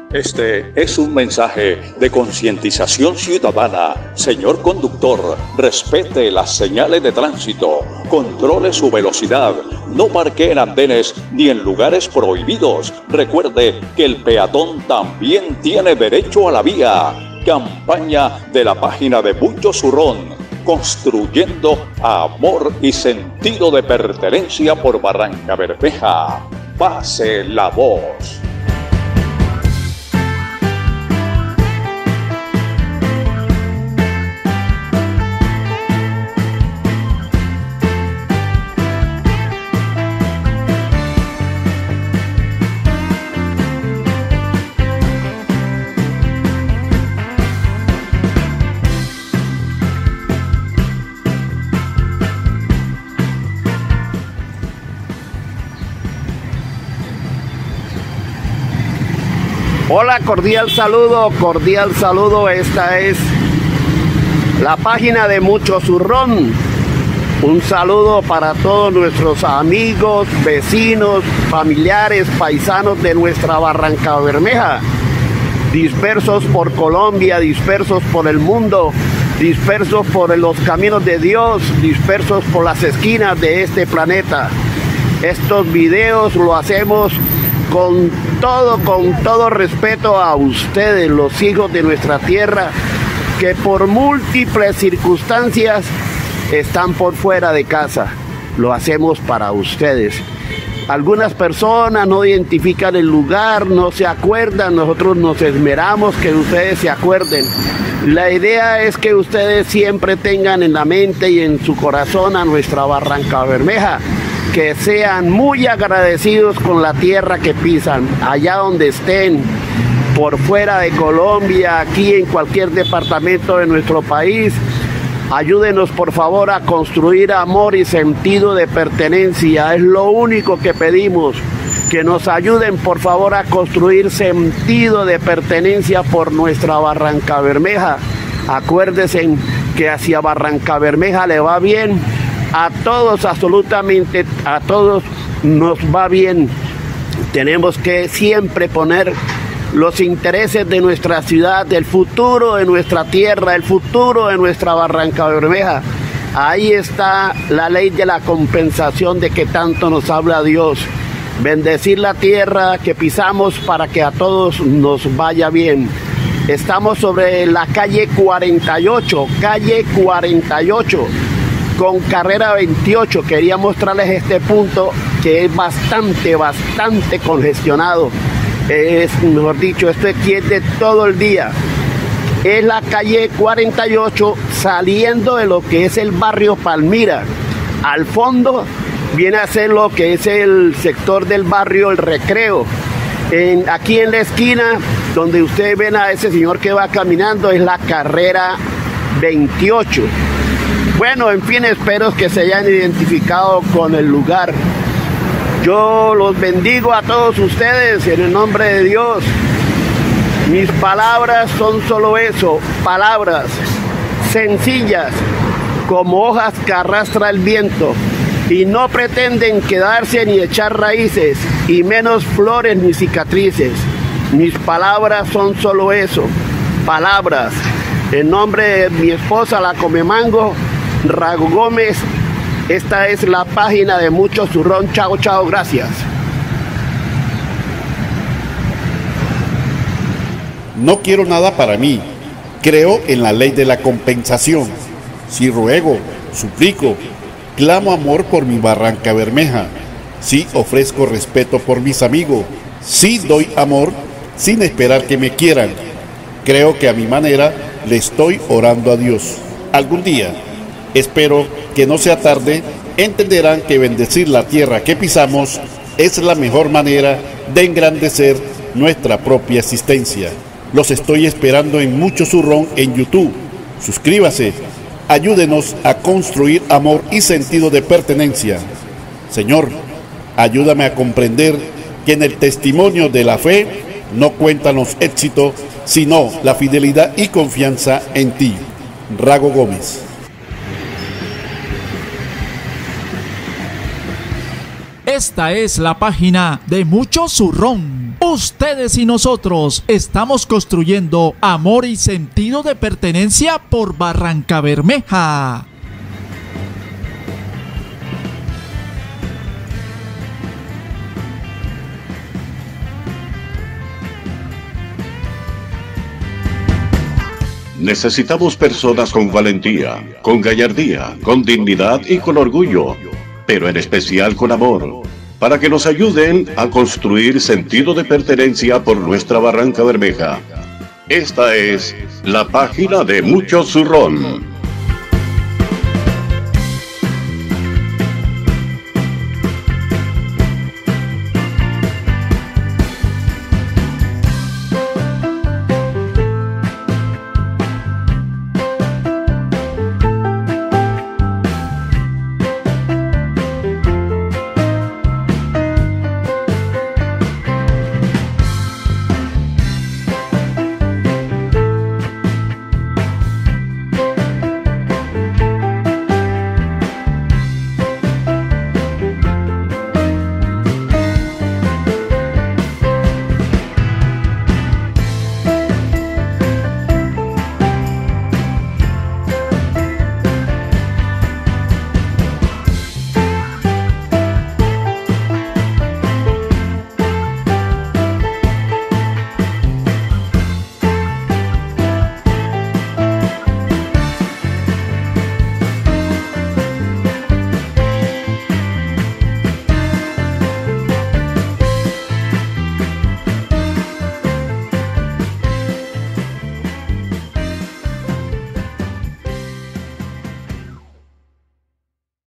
Este es un mensaje de concientización ciudadana. Señor conductor, respete las señales de tránsito, controle su velocidad, no parquee en andenes ni en lugares prohibidos. Recuerde que el peatón también tiene derecho a la vía. Campaña de la página de Mucho Zurrón, construyendo amor y sentido de pertenencia por Barrancabermeja. Pase la voz. Hola, cordial saludo, esta es la página de Mucho Zurrón. Un saludo para todos nuestros amigos, vecinos, familiares, paisanos de nuestra Barrancabermeja, dispersos por Colombia, dispersos por el mundo, dispersos por los caminos de Dios, dispersos por las esquinas de este planeta. Estos videos lo hacemos con todo respeto a ustedes, los hijos de nuestra tierra, que por múltiples circunstancias están por fuera de casa. Lo hacemos para ustedes. Algunas personas no identifican el lugar, no se acuerdan, nosotros nos esmeramos que ustedes se acuerden. La idea es que ustedes siempre tengan en la mente y en su corazón a nuestra Barrancabermeja, que sean muy agradecidos con la tierra que pisan, allá donde estén, por fuera de Colombia, aquí en cualquier departamento de nuestro país. Ayúdenos por favor a construir amor y sentido de pertenencia, es lo único que pedimos, que nos ayuden por favor a construir sentido de pertenencia por nuestra Barrancabermeja. Acuérdense que hacia Barrancabermeja le va bien. A todos, absolutamente a todos nos va bien. Tenemos que siempre poner los intereses de nuestra ciudad, el futuro de nuestra tierra, el futuro de nuestra Barrancabermeja. Ahí está la ley de la compensación de que tanto nos habla Dios. Bendecir la tierra que pisamos para que a todos nos vaya bien. Estamos sobre la calle 48, con carrera 28. Quería mostrarles este punto que es bastante congestionado. Es, mejor dicho, esto aquí es de todo el día. Es la calle 48 saliendo de lo que es el barrio Palmira. Al fondo viene a ser lo que es el sector del barrio El Recreo. Aquí en la esquina, donde ustedes ven a ese señor que va caminando, es la carrera 28. Bueno, en fin, espero que se hayan identificado con el lugar. Yo los bendigo a todos ustedes en el nombre de Dios. Mis palabras son solo eso, palabras sencillas, como hojas que arrastra el viento, y no pretenden quedarse ni echar raíces, y menos flores ni cicatrices. Mis palabras son solo eso, palabras. En nombre de mi esposa, la Comemango, Rago Gómez, esta es la página de Mucho Zurrón. Chao, gracias. No quiero nada para mí. Creo en la ley de la compensación. Si ruego, suplico, clamo amor por mi Barrancabermeja. Si ofrezco respeto por mis amigos. Si doy amor sin esperar que me quieran. Creo que a mi manera le estoy orando a Dios. Algún día, espero que no sea tarde, entenderán que bendecir la tierra que pisamos es la mejor manera de engrandecer nuestra propia existencia. Los estoy esperando en Mucho Zurrón en YouTube. Suscríbase, ayúdenos a construir amor y sentido de pertenencia. Señor, ayúdame a comprender que en el testimonio de la fe no cuentan los éxitos, sino la fidelidad y confianza en ti. Rago Gómez. Esta es la página de Mucho Zurrón. Ustedes y nosotros estamos construyendo amor y sentido de pertenencia por Barrancabermeja. Necesitamos personas con valentía, con gallardía, con dignidad y con orgullo, pero en especial con amor, para que nos ayuden a construir sentido de pertenencia por nuestra Barrancabermeja. Esta es la página de Mucho Zurrón.